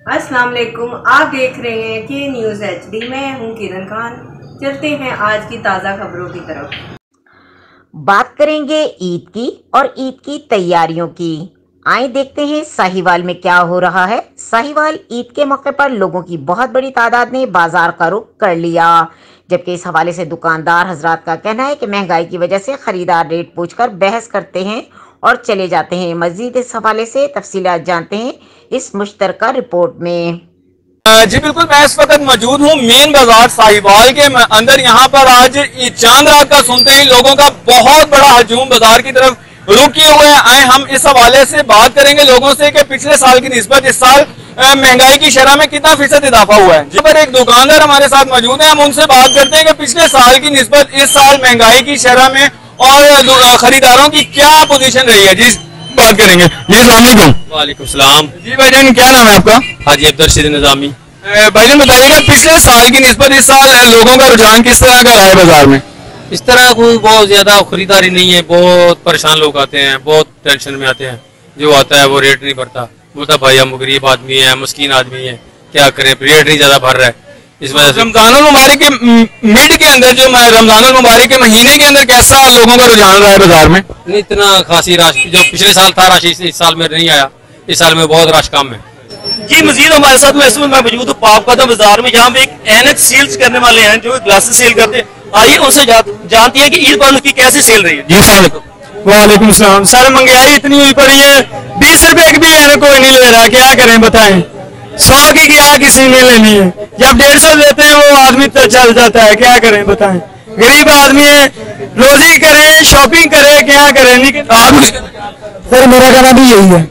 अस्सलाम वालेकुम, आप देख रहे हैं के न्यूज़ HD। मैं हूं किरण खान। चलते हैं आज की ताज़ा खबरों की तरफ। बात करेंगे ईद की और ईद की तैयारियों की। आए देखते हैं साहिवाल में क्या हो रहा है। साहिवाल ईद के मौके पर लोगों की बहुत बड़ी तादाद ने बाजार का रुख कर लिया, जबकि इस हवाले से दुकानदार हजरात का कहना है कि महंगाई की वजह से खरीदार रेट पूछकर बहस करते हैं और चले जाते हैं। मजीद इस हवाले से तफसीलात जानते हैं इस मुश्तरका रिपोर्ट में। जी बिल्कुल, मैं इस वक्त मौजूद हूँ मेन बाजार साहिवाल के अंदर। यहाँ पर आज चांद रात का सुनते ही लोगों का बहुत बड़ा हजूम बाजार की तरफ रुक किए हुए हैं। आए हम इस हवाले से बात करेंगे लोगों से कि पिछले साल की निस्बत इस साल महंगाई की शरह में कितना फीसद इजाफा हुआ है। जिस पर एक दुकानदार हमारे साथ मौजूद है, हम उनसे बात करते हैं कि पिछले साल की निस्बत इस साल महंगाई की शरह में और खरीदारों की क्या पोजीशन रही है। जी बात करेंगे। जी अस्सलाम वालेकुम। वालेकुम सलाम। जी भाईजान, क्या नाम है आपका? हाजी अब्दुल रशीद निजामी। भाईजान बताइएगा, पिछले साल की निस्बत इस साल लोगों का रुझान किस तरह का रहा है बाजार में? इस तरह कोई बहुत ज्यादा खरीदारी नहीं है। बहुत परेशान लोग आते हैं, बहुत टेंशन में आते हैं। जो आता है वो रेट नहीं भरता, बोलता भाई हम गरीब आदमी है, मुस्किन आदमी है, क्या करें, रेट नहीं ज्यादा भर रहा है। इस वजह से रमजानुल मुबारक के मिड के अंदर, जो रमजानुल मुबारक के महीने के अंदर कैसा लोगों का रुझान रहा है बाजार में? नहीं इतना खासी रश जो पिछले साल था रश इस साल में नहीं आया। इस साल में बहुत रश कम है। जी मजीद हमारे साथ मैं मौजूद हूँ पाप कदम बाजार में, जहाँ पे एक ऐनक सेल्स करने वाले हैं जो ग्लासेस सेल करते हैं। आइए उनसे जानती है कि ईद पर उनकी कैसी सेल रही है। जी अस्सलाम वालेकुम सलाम। सर महंगाई इतनी हुई पड़ी है, 20 रुपए की भी ऐनक कोई नहीं ले रहा, क्या करें बताएं। 100 की क्या किसी ने लेनी है, जब 150 देते हैं वो आदमी तो चल जाता है, क्या करें बताएं। गरीब आदमी है, रोजी करे, शॉपिंग करे, क्या करें। सर मेरा कहना भी यही है,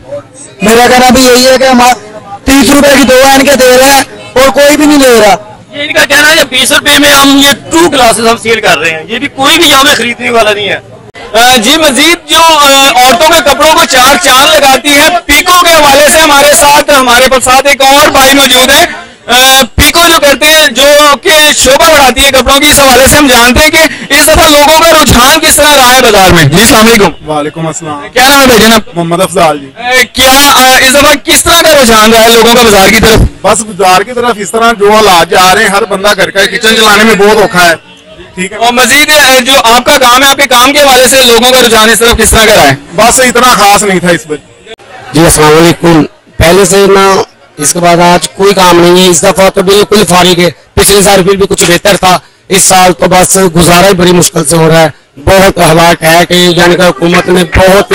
कि हम 30 रुपए की 2 ऐनकें दे रहे हैं और कोई भी नहीं ले रहा। ये इनका कहना है 20 रुपए में हम ये 2 ग्लासेस हम सेल कर रहे हैं, ये भी कोई भी यहाँ पे खरीदने वाला नहीं है। जी मजीद जो औरतों के कपड़ों को 4 चांद लगाती है, पीको के हवाले से हमारे साथ एक और भाई मौजूद है। पीको जो करते हैं, जो कि शोभा बढ़ाती है कपड़ों की, इस हवाले से हम जानते हैं कि इस दफा लोगों का रुझान किस तरह रहा है बाजार में। जी अस्सलाम वालेकुम। वालेकुम अस्सलाम। क्या नाम है भाईजान आप? मोहम्मद अफजाल जी। क्या इस दफा किस तरह का रुझान रहा है लोगों का बाजार की तरफ? बस बाजार की तरफ इस तरह जो हालात जा रहे हैं, हर बंदा घर का किचन चलाने में बहुत औखा है। ठीक है। और मजीद जो आपका काम है, आपके काम के हवाले से लोगों का रुझान इस तरफ किस तरह का रहा है? बस इतना खास नहीं था इस पर। जी अस्सलाम वालेकुम। पहले से ना इसके बाद आज कोई काम नहीं है। इस दफा तो बिल्कुल फारिग है। पिछले साल फिर भी कुछ बेहतर था, इस साल तो बस गुजारा ही बड़ी मुश्किल से हो रहा है। बहुत हालात है कि यानी कि हुकूमत ने बहुत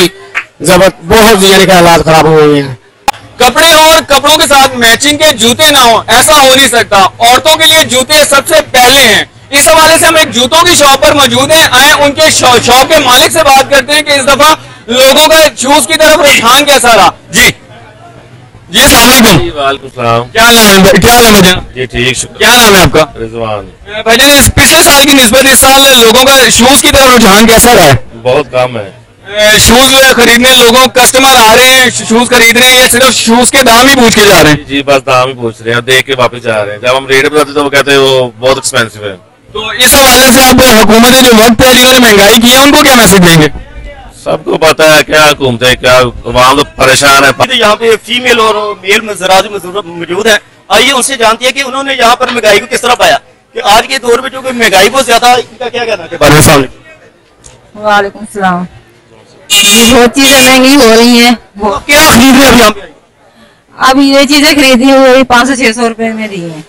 यानी कि हालात खराब हो गए हैं। कपड़े और कपड़ों के साथ मैचिंग के जूते ना हो, ऐसा हो नहीं सकता। औरतों के लिए जूते सबसे पहले हैं। इस हवाले से हम एक जूतों की शॉप पर मौजूद हैं। आए उनके शॉप के मालिक से बात करते हैं कि इस दफा लोगों का शूज की तरफ रुझान कैसा रहा। जी अस्सलाम वालेकुम। वालेकुम सलाम। क्या नाम है भाईजान? जी ठीक, शुक्र। क्या नाम है आपका? रिजवान। भाईजान, इस पिछले साल की निस्बत इस साल लोगों का शूज की तरफ रुझान कैसा रहा है? बहुत कम है। शूज खरीदने लोगों कस्टमर आ रहे हैं, शूज खरीद रहे हैं या सिर्फ शूज के दाम ही पूछ के जा रहे हैं? जी बस दाम ही पूछ रहे हैं, देख के वापस जा रहे हैं। जब हम रेट बताते तो वो कहते हैं वो बहुत एक्सपेंसिव है। तो इस हवाले से आप हुकूमत जो वक्त है, जिन्होंने महंगाई की है, उनको क्या मैसेज देंगे? सबको पता है क्या घूमते हैं, क्या वहाँ तो परेशान है। तो यहाँ पे फीमेल और मेल मजदूर मौजूद है। आइए उनसे जानती है कि उन्होंने यहाँ पर महंगाई को किस तरह पाया, कि आज के दौर में जो महंगाई बहुत ज्यादा, इनका क्या कहना है? वालेकुम सलाम। बहुत चीजें महंगी हो रही हैं। क्या खरीद रहे हैं यहाँ पे? अभी ये चीजें खरीदी है वही 500-600 रुपए में दी है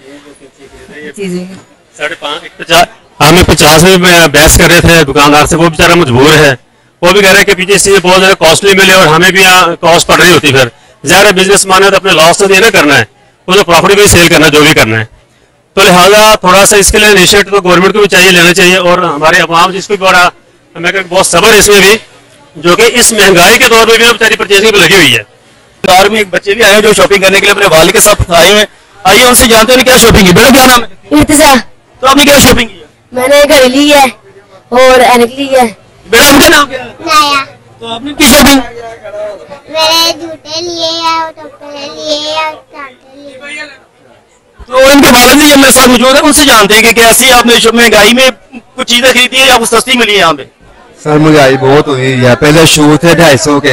चीजें। 50 हमें 50 में बहस कर रहे थे दुकानदार से, वो बेचारा मजबूर है। वो भी कह रहे हैं कि पीछे इस चीज बहुत ज्यादा कॉस्टली मिले और हमें भी यहाँ कॉस्ट पड़ रही होती। फिर ज्यादा बिजनेस मान है तो अपने लॉस तो देना करना है, वो तो प्रॉफिट भी सेल करना, जो भी करना है। तो लिहाजा थोड़ा सा इसके लिए इनिशिएटिव तो गवर्नमेंट को भी चाहिए, लेना चाहिए। और हमारे अवाम जिसको भी बड़ा हमें बहुत सब्र इसमें भी, जो कि इस महंगाई के दौर में भी बेचारी परचेजिंग पे लगी हुई है। कार में एक बच्चे भी आए हैं जो शॉपिंग करने के लिए अपने वालिद के साथ आए हुए हैं। आइए उनसे जानते हैं क्या शॉपिंग की। बेटा क्या नाम है? इर्तिजा। तो आपने क्या शॉपिंग की है? मैंने घड़ी ली है और ऐनक ली है। बेटा आपका नाम क्या है? नया। तो आपने की शॉपिंग? मैंने जूते लिए हैं और चप्पलें लिए हैं और चादर लिए। तो इनके वालिद जी मेरे साथ मौजूद है, उनसे जानते हैं कि कैसी आपने महंगाई में कुछ चीजें खरीदी है या कुछ सस्ती मिली है यहाँ पे? सर महंगाई बहुत हुई है। पहले शूज थे 250 के,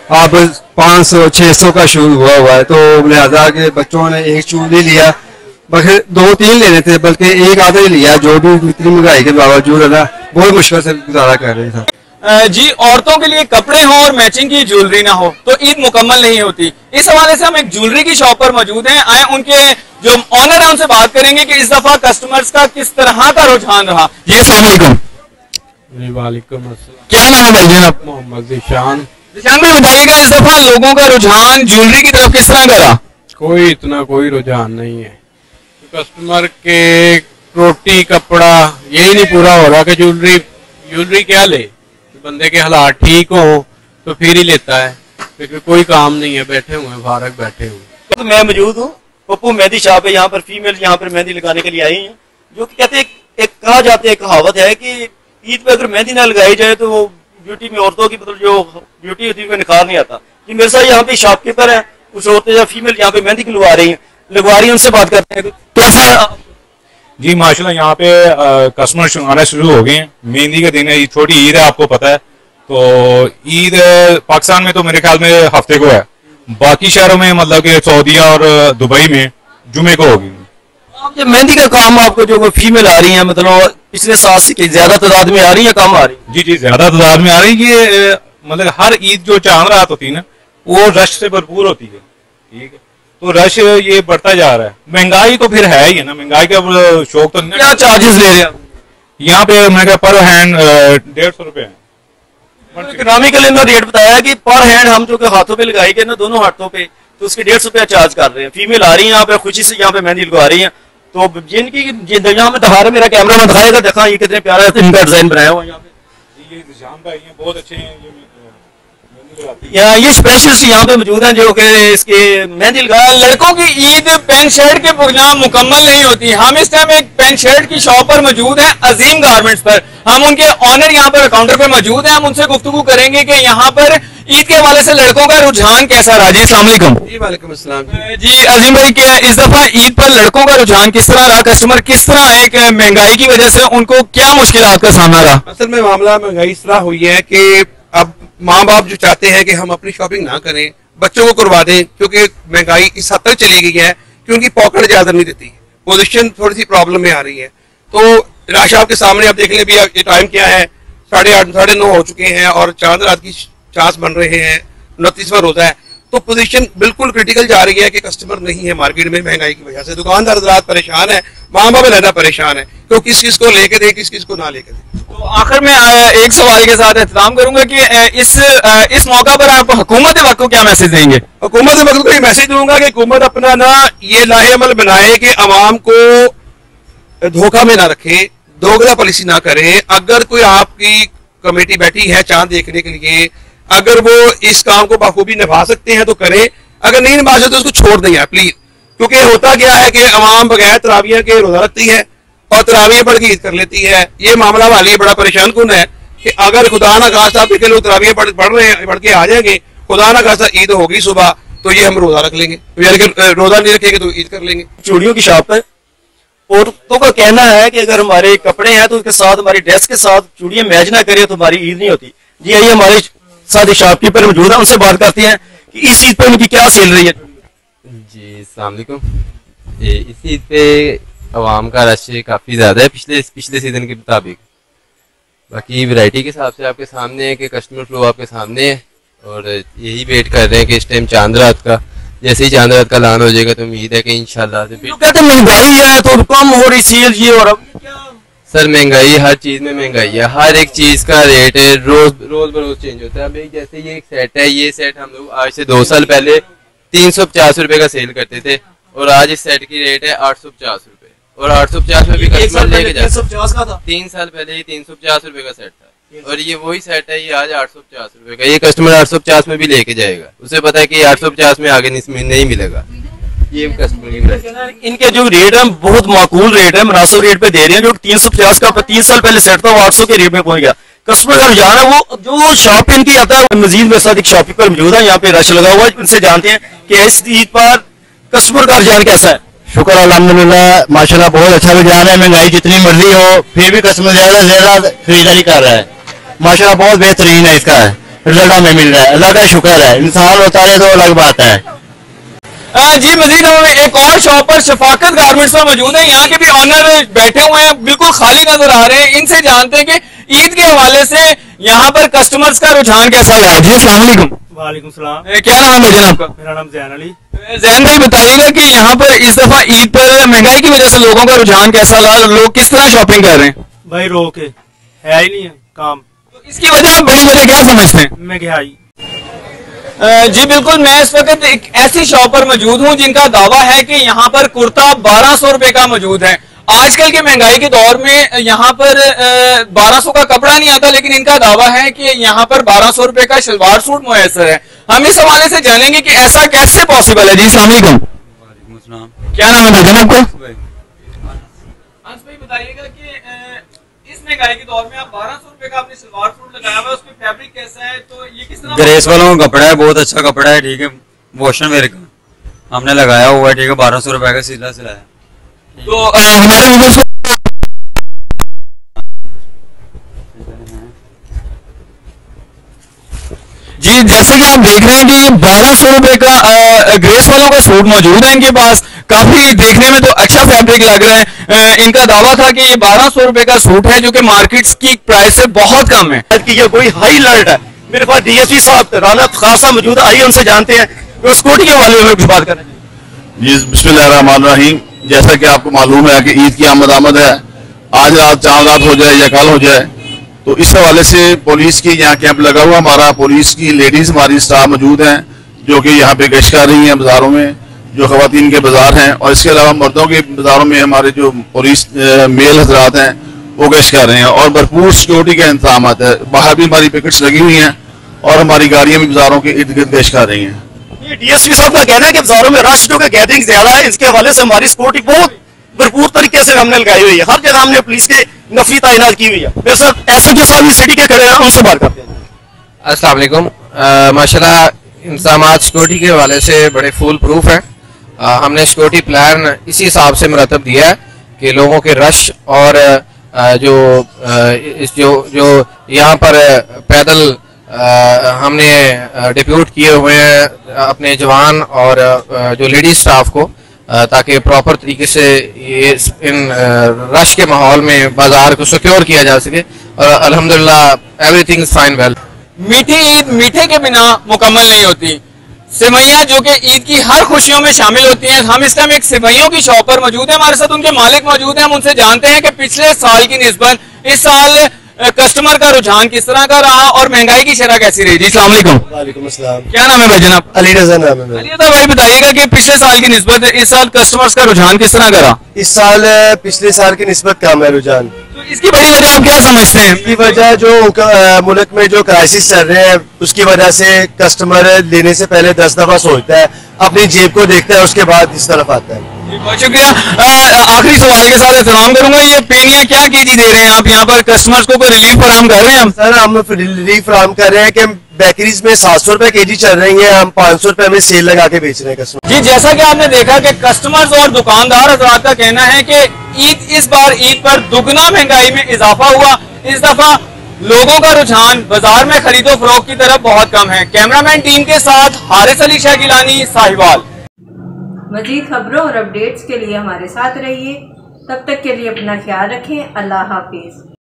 अब 500-600 का शूज हुआ है, तो लिहाजा के बच्चों ने एक शूज नहीं लिया, बल्कि 2-3 लेने थे, बल्कि एक आधा ही लिया, जो भी इतनी महंगाई के बावजूद है ना बहुत मुश्किल से गुजारा कर रहे थे। जी, औरतों के लिए कपड़े हो और मैचिंग की ज्वेलरी ना हो तो ईद मुकम्मल नहीं होती। इस हवाले से हम एक ज्वेलरी की शॉप पर मौजूद हैं। आए उनके जो ऑनर है उनसे बात करेंगे कि इस दफा कस्टमर्स का किस तरह का रुझान रहा। जी अस्सलाम वालेकुम। वालेकुम अस्सलाम। क्या नाम है भाई जनाब? मोहम्मद जिशान। जिशान भाई बताइएगा, इस दफा लोगों का रुझान ज्वेलरी की तरफ किस तरह का रहा? कोई रुझान नहीं है। कस्टमर के रोटी कपड़ा यही नहीं पूरा हो रहा कि ज्वेलरी क्या ले, बंदे के हालात ठीक हो तो फिर ही लेता है, क्योंकि कोई काम नहीं है, बैठे हुए हैं, फारग बैठे हुए। तो मैं मौजूद हूँ पप्पू मेहंदी शॉप है, यहाँ पर फीमेल यहाँ पर मेहंदी लगाने के लिए आई हैं, जो कि कहते हैं एक कहा जाता है, कहावत है कि ईद पे अगर मेहंदी ना लगाई जाए तो वो ब्यूटी में औरतों की मतलब जो ब्यूटी होती है निखार नहीं आता। कि मेरे साथ यहाँ पे शॉपकीपर है, कुछ औरतें या फीमेल यहाँ पे मेहंदी लगवा रही हैं, उनसे बात करते हैं। तो सर जी माशाल्लाह यहाँ पे कस्टमर आना शुरू हो गए हैं। मेहंदी का दिन है, छोटी ईद है, आपको पता है। तो ईद पाकिस्तान में तो मेरे ख्याल में हफ्ते को है, बाकी शहरों में मतलब कि सऊदीया और दुबई में जुमे को होगी। जब मेहंदी का काम आपको जो फीमेल आ रही है, मतलब पिछले साल से ज्यादा तादाद में आ रही है, कम आ रही है? जी ज्यादा तादाद में आ रही है। ये मतलब हर ईद जो चांद रात होती है ना, वो रश से भरपूर होती है, ठीक है। तो रश ये बढ़ता जा रहा है। महंगाई तो फिर है ही है ना, महंगाई का शौक तो नहीं। क्या चार्जेस ले रहे हैं यहाँ पे? मैं पर हैंड 150 रुपए है। इकोनॉमिकल इन्होंने रेट बताया कि पर हैंड हम जो हाथों पे लगाई गए ना, दोनों हाथों पे, तो उसके 150 रुपया चार्ज कर रहे हैं। फीमेल आ रही है यहाँ पे, खुशी से यहाँ पे मेहंदी लगवा रही है। तो जिनकी यहाँ में दिखा रहे, मेरा कैमरा में दिखाएगा, देखा ये कितने प्यारा इनका डिजाइन बनाया हुआ यहाँ पे। ये बहुत अच्छे हैं। ये स्पेशलिस्ट यहाँ पे मौजूद हैं जो कि इसके मेहंदी लगा। लड़कों की ईद पैंट शर्ट के प्रोग्राम मुकम्मल नहीं होती। हम इस टाइम एक पैंट शर्ट की शॉप पर मौजूद हैं, अजीम गारमेंट्स पर। हम उनके ऑनर यहाँ पर काउंटर पर मौजूद हैं। हम उनसे गुफ्तगू करेंगे कि यहाँ पर ईद के हवाले से लड़कों का रुझान कैसा रहा। जी अस्सलाम वालेकुम। जी वालेकुम अस्सलाम। जी अजीम भाई, क्या इस दफा ईद पर लड़कों का रुझान किस तरह रहा? कस्टमर किस तरह आए कि महंगाई की वजह से उनको क्या मुश्किलात का सामना रहा? असल में मामला महंगाई इस तरह हुई है कि अब माँ बाप जो चाहते हैं कि हम अपनी शॉपिंग ना करें, बच्चों को करवा दें, क्योंकि महंगाई इस हद तक चली गई है कि उनकी पॉकेट ज्यादा नहीं देती, पोजीशन थोड़ी सी प्रॉब्लम में आ रही है। तो राशि आपके सामने आप देख लें भी, ये टाइम क्या है, 8:30 9:30 हो चुके हैं और चांद रात की चांस बन रहे हैं, 29वां रोजा है। तो पोजीशन बिल्कुल क्रिटिकल जा रही है कि कस्टमर नहीं है मार्केट में महंगाई की वजह से। दुकानदार हज़रात परेशान है, माँ बाप ज़्यादा परेशान है, तो किस किस को लेके दे, किस किस को ना लेके दे। तो आखिर में एक सवाल के साथ एहतराम करूंगा कि इस मौका पर आप हुकूमत वक्त को क्या मैसेज देंगे? हुकूमत वक्त को ये मैसेज दूंगा कि हुकूमत अपना ना ये लाहेअमल बनाए कि अवाम को धोखा में ना रखे, दोगला पॉलिसी ना करे। अगर कोई आपकी कमेटी बैठी है चांद देखने के लिए, अगर वो इस काम को बखूबी निभा सकते हैं तो करें, अगर नहीं निभा सकते तो उसको छोड़ दें प्लीज। क्योंकि होता क्या है कि अवाम बगैर तरावियां के रोजा रखती है और तरावियां पढ़ के ईद कर लेती है। ये मामला वाली बड़ा परेशान कुन है कि अगर खुदा ना खास्ता आप लोग तरावियां पढ़ रहे हैं, पढ़ के आ जाएंगे, खुदा ना खास्ता ईद होगी सुबह, तो ये हम रोजा रख लेंगे, यानी कि रोजा नहीं रखेंगे तो ईद कर लेंगे। चूड़ियों की शॉप है, औरतों का कहना है कि अगर हमारे कपड़े हैं तो उसके साथ हमारी ड्रेस के साथ चूड़ियां मैच ना करें तो हमारी ईद नहीं होती। जी आइए, हमारे साथ शॉपकीपर मौजूद है, उनसे बात करते हैं कि इस ईद पे उनकी क्या सेल रही है। जी अस्सलाम वालेकुम। इस ईद पे अवाम का रश काफ़ी ज़्यादा है पिछले सीज़न के मुताबिक। बाकी वैरायटी के हिसाब से आपके सामने है कि कस्टमर फ्लो आपके सामने है, और यही वेट कर रहे हैं कि इस टाइम चांद रात का, जैसे ही चांद रात का ऐलान हो जाएगा तो उम्मीद है कि इंशाल्लाह से कहते महंगाई है तो कम हो रही सेल ये, और सर महंगाई हर चीज़ में महंगाई है, हर एक चीज़ का रेट है रोज बरोज चेंज होता है। अभी जैसे ये एक सेट है, ये सेट हम लोग आज से 2 साल पहले 350 रुपए का सेल करते थे, और आज इस सेट की रेट है 850 रुपए, और 850 में भी कस्टमर लेके जाता है। 3 साल पहले ये 350 रुपए का सेट था, और ये वही सेट है, ये आज 850 रुपए का। ये कस्टमर 850 में भी लेके जाएगा, उसे पता है कि 850 में आगे नहीं मिलेगा। ये कस्टमर की इनके जो रेट है बहुत माकूल रेट है, मुनासिब रेट पे दे रहे हैं। जो 350 का 3 साल पहले सेट था वो 800 के रेट में पहुंच गया। कस्टमर का रुझान है वो जो शॉप इनकी आता है। मजीद मेरे साथ एक शॉपकीपर मौजूद है, यहाँ पे रश लगा हुआ है, उनसे जानते हैं कि इस ईद पर कस्टमर का रुझान कैसा है। शुक्र अल्हम्दुलिल्लाह, माशाल्लाह बहुत अच्छा रुझान है। महंगाई जितनी मर्जी हो फिर भी कस्टमर ज्यादा से ज्यादा खरीदारी कर रहा है, माशाल्लाह बहुत बेहतरीन है इसका रिजल्ट हमें मिल रहा है, अल्लाह का शुक्र है। इंसान होता है तो अलग बात है। जी मजीद हम एक और शॉप पर शफाकत गारमेंट्स पर मौजूद है। यहाँ के भी ऑनर बैठे हुए हैं, बिल्कुल खाली नजर आ रहे हैं। इनसे जानते हैं कि ईद के हवाले से यहाँ पर कस्टमर्स का रुझान कैसा रहा है। जी अस्सलाम वालेकुम। वालेकुम सलाम। क्या नाम है भाईजान आपका? मेरा नाम जैन अली। जैन भाई बताइएगा कि यहाँ पर इस दफा ईद पर महंगाई की वजह से लोगों का रुझान कैसा रहा, लोग किस तरह शॉपिंग कर रहे हैं? भाई रोक है ही नहीं है काम, तो इसकी वजह आप बड़ी वजह क्या समझते हैं? महंगाई। जी बिल्कुल, मैं इस वक्त एक ऐसी शॉप पर मौजूद हूँ जिनका दावा है कि यहाँ पर कुर्ता 1200 रुपए का मौजूद है। आजकल के महंगाई के दौर में यहाँ पर 1200 का कपड़ा नहीं आता, लेकिन इनका दावा है कि यहाँ पर 1200 रुपए का शलवार सूट मुयसर है। हम इस हवाले से जानेंगे कि ऐसा कैसे पॉसिबल है। जी अस्सलाम वालेकुम। क्या नाम है भाईजान आपका? भाई बताइएगा कि इस महंगाई के दौर में आप 1200 रुपए का आपने सलवार सूट लगाया हुआ है, उसकी फैब्रिक कैसा है, तो ये किस तरह? ग्रेस वालों का कपड़ा है, बहुत अच्छा कपड़ा है, ठीक है, वॉशन वेयर का हमने लगाया हुआ है, ठीक है, 1200 रुपए का सिलाया। तो हमारे व्यूअर्स को जी जैसे कि आप देख रहे हैं कि 1200 रुपए का ग्रेस वालों का सूट मौजूद है इनके पास। काफी देखने में तो अच्छा फैब्रिक लग रहा है। इनका दावा था कि ये 1200 रुपए का सूट है, जो कि मार्केट्स की प्राइस से बहुत कम है। ये कोई हाई अलर्ट है। मेरे पास डीएसपी साहब राना खासा मौजूद है, आइए उनसे जानते हैं कि सिक्योरिटी के हवाले में कुछ बात करें। जी बिस्मिल्लाहिर्रहमानिर्रहीम। जैसा कि आपको मालूम है कि ईद की आमद है, आज रात चांद रात हो जाए या कल हो जाए, तो इस हवाले से पुलिस की यहाँ कैंप लगा हुआ हमारा, पुलिस की लेडीज हमारी स्टाफ मौजूद हैं जो कि यहाँ पे गश्त कर रही हैं बाजारों में, जो खवातीन के बाजार हैं, और इसके अलावा मर्दों के बाजारों में हमारे जो पुलिस मेल हजरात हैं वो गश्त कर रहे हैं, और भरपूर सिक्योरिटी के इंतजाम है। बाहर भी हमारी पिकेट्स लगी हुई हैं और हमारी गाड़ियां भी बाजारों के इर्द गिर्द गश्त कर रही हैं। ये डीएसपी साहब का कहना है कि बाजारों में रश जो गैदरिंग ज्यादा है, इसके हवाले से हमारी सिक्योरिटी बहुत भरपूर तरीके से हमने लगाई हुई है। हर जगह हमने पुलिस के नफरी तैनात की हुई है। मेरे साथ एसएचओ साहब भी सिटी के खड़े हैं, उनसे बात करते हैं। अस्सलाम वालेकुम। माशाल्लाह इंतजामात सिक्योरिटी के हवाले से बड़े फुल प्रूफ हैं। हमने सिक्योरिटी प्लान इसी हिसाब से मरतब दिया है कि लोगों के रश और जो यहाँ पर पैदल हमने डिप्यूट किए हुए हैं अपने जवान और जो लेडीज स्टाफ को, ताकि प्रॉपर तरीके से ये इन रश के माहौल में बाजार को सिक्योर किया जा सके, और अल्हम्दुलिल्लाह एवरीथिंग इज फाइन वेल। मीठी ईद मीठे के बिना मुकम्मल नहीं होती। सेवैयां जो कि ईद की हर खुशियों में शामिल होती हैं। हम इस टाइम एक सेवैयों की शॉप पर मौजूद है, हमारे साथ उनके मालिक मौजूद हैं। हम उनसे जानते हैं कि पिछले साल की निस्बत इस साल कस्टमर का रुझान किस तरह का रहा और महंगाई की शरह कैसी रही। जी अस्सलाम वालेकुम। वालेकुम अस्सलाम। क्या नाम है भाई जनाब? अली रज़ा नाम है। अली रज़ा भाई बताइएगा कि पिछले साल की निस्बत इस साल कस्टमर्स का रुझान किस तरह का रहा? इस साल पिछले साल की निस्बत कम है रुझान। तो इसकी बड़ी वजह आप क्या समझते हैं? इसकी वजह जो मुल्क में जो क्राइसिस चल रहे हैं उसकी वजह से कस्टमर लेने से पहले 10 दफा सोचता है, अपनी जेब को देखता है, उसके बाद इस तरफ आता है। बहुत शुक्रिया। आखिरी सवाल के साथ एहतराम करूंगा, ये पेनियां क्या केजी दे रहे हैं आप यहाँ पर कस्टमर्स को? कोई रिलीफ फराहम कर रहे हैं? सर हम रिलीफ फराहम कर रहे हैं कि बेकरीज में 700 रुपए केजी चल रही है, हम 500 रुपए में सेल लगा के बेच रहे हैं कस्टमर। जी जैसा कि आपने देखा कि कस्टमर्स और दुकानदार हजरात का कहना है कि इस बार ईद पर दुगना महंगाई में इजाफा हुआ। इस दफा लोगों का रुझान बाजार में खरीदो फरोख्त की तरफ बहुत कम है। कैमरामैन टीम के साथ हारिस अली शाह गिलानी, साहिवाल। मजीद खबरों और अपडेट्स के लिए हमारे साथ रहिए। तब तक के लिए अपना ख्याल रखें। अल्लाह हाफिज।